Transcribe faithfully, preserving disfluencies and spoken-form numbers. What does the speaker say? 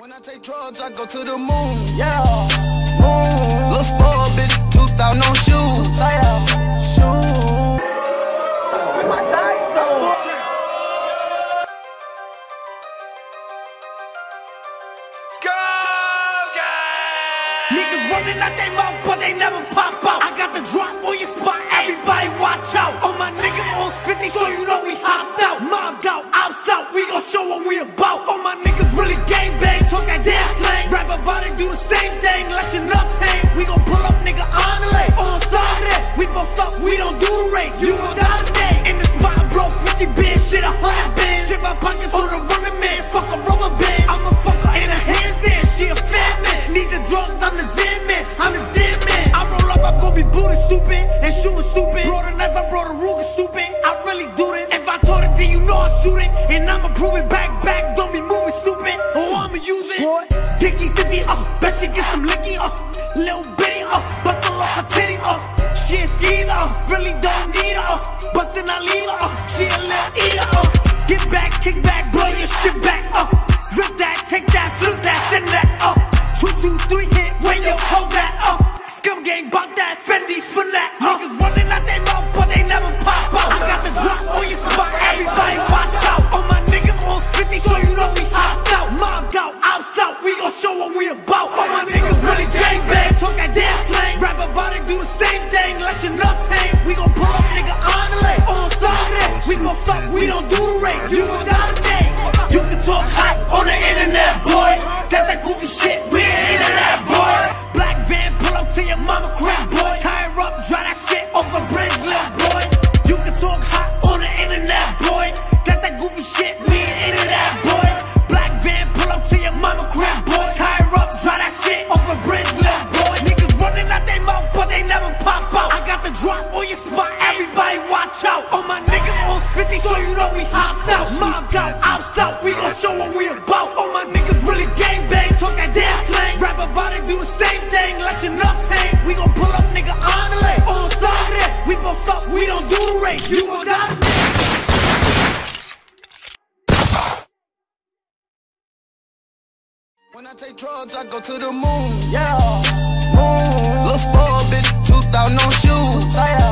When I take drugs, I go to the moon, yeah, moon. Little spoiled bitch, two thousand on shoes, yeah, shoes. My dice gone. Niggas running out they mouth, but they never pop out. I got the drop on your spot, everybody watch out. All my niggas on fifty, so you know we hopped out. Mobbed out, outside, we gon' show what we about. All my niggas really gang bang, talk that damn slang. Rap about it, do the same thing, let your nuts hang. We gon' pull up, nigga, on the lane. On side of that, we gon' stop, we don't do the race. You don't got a day. In the spot, bro, fifty bands, shit, a hundred bands. Shit, my pockets on the running man, fuck a rubber band. I'm a fucker in a handstand, she a fat man. Need the drugs, I'm the Zen man, I'm the dead man. I roll up, I'm gon' be booty stupid and shooting stupid. Brought a knife, I brought a Ruger stupid. I really do this. If I taught it, then you know I shoot it. And I'ma prove it back, back. Don't be moving stupid, or I'ma use it. Boy, Dicky stiffy, uh, bet she get some licky, uh, little bitty, uh, bust a lock her titty, uh, she a skeezer, uh, really don't need her, uh, bustin' I leave her, uh, she a little eater, uh, get back, kick back, blow your shit back, uh, rip that, take that, flip that, send that, uh, two, two, three hit, where your clothes at, uh, scum gang, bout that, Fendi, for that, uh, niggas running out they mouth, but they never pop out. I got the drop on your spot, everybody watch out. All my niggas on fifty, so you know we hopped out, mobbed out, outside, we gon' show what we about. All my niggas really gang bang, talk that damn slang. Rap about it, do the same thing, let your nuts hang. We gon' pull up, nigga, on the lane. On side of that, we gon' stop, we don't do the race. You don't got a day. You can talk hot on the internet, boy. That's that goofy shit, we ain't into that, boy. Black van, pull up to your mama crib, boy. Tie her up, dry that shit off a bridge, little boy. You can talk hot on the internet, boy. That's that goofy shit, we ain't into that, boy. Black van, pull up to your mama crib, boy. Tie her up, dry that shit off a bridge, little boy. Niggas running out they mouth, but they never pop out. I got the drop on your spot, everybody watch out. All my niggas on fifty, so you know we hopped out. Mobbed out, outside, we gon' show what we about. All my niggas really gang bang, talk that damn slang. Rap about it, do the same thing, let your nuts hang. We gon' pull up, nigga, on the lane. On side of that, we gon' stop, we don't do the race. You gon' got it. When I take drugs, I go to the moon, yeah, moon. Little spoiled bitch, two thousand on shoes, yeah.